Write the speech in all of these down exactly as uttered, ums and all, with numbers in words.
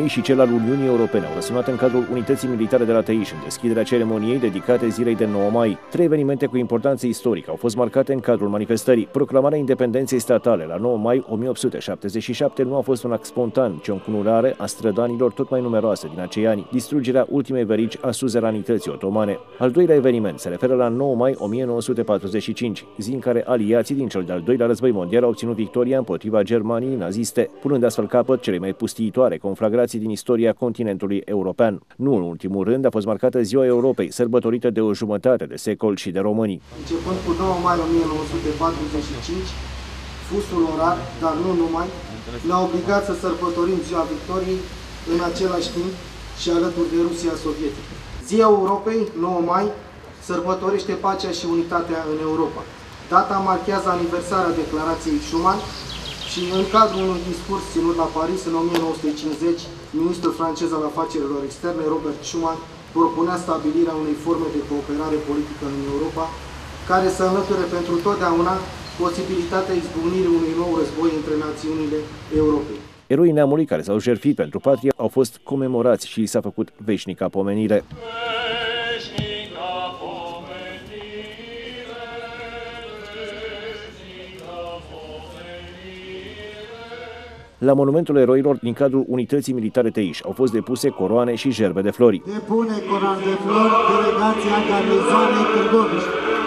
și cel al Uniunii Europene au răsunat în cadrul Unității Militare de la Tăiș în deschiderea ceremoniei dedicate zilei de nouă mai. Trei evenimente cu importanță istorică au fost marcate în cadrul manifestării. Proclamarea independenței statale la nouă mai o mie opt sute șaptezeci și șapte nu a fost un act spontan, ci o încununare a strădanilor tot mai numeroase din acei ani, distrugerea ultimei verici a suzeranității otomane. Al doilea eveniment se referă la nouă mai o mie nouă sute patruzeci și cinci, zi în care aliații din cel de-al doilea război mondial au obținut victoria împotriva Germaniei naziste, punând astfel capăt cele mai pustiitoare conflagrații din istoria continentului european. Nu în ultimul rând a fost marcată Ziua Europei, sărbătorită de o jumătate de secol și de românii. Începând cu nouă mai o mie nouă sute patruzeci și cinci, fusul orar, dar nu numai, ne-a obligat să sărbătorim Ziua Victoriei în același timp și alături de Rusia sovietică. Ziua Europei, nouă mai, sărbătorește pacea și unitatea în Europa. Data marchează aniversarea declarației Schuman și în cadrul unui discurs ținut la Paris în o mie nouă sute cincizeci, ministrul francez al afacerilor externe, Robert Schuman, propunea stabilirea unei forme de cooperare politică în Europa, care să înlăture pentru totdeauna posibilitatea izbucnirii unui nou război între națiunile Europei. Eroii neamului care s-au jertfit pentru patrie au fost comemorați și i s-a făcut veșnica pomenire. La monumentul eroilor din cadrul Unității Militare Tăiș au fost depuse coroane și gerbe de flori. Depune coroane de flori delegația garnizoanei Târgoviș.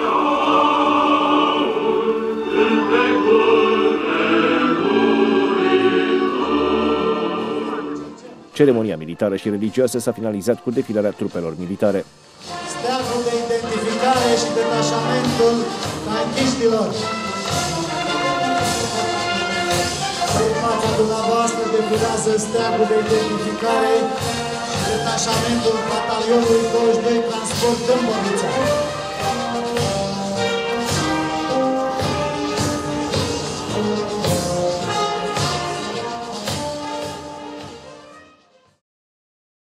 Ceremonia militară și religioasă s-a finalizat cu defilarea trupelor militare. Steagul de identificare și detașamentul tanchiștilor. În fața dumneavoastră defilează steagul de identificare și detașamentul batalionului douăzeci și doi Transport Târgovița.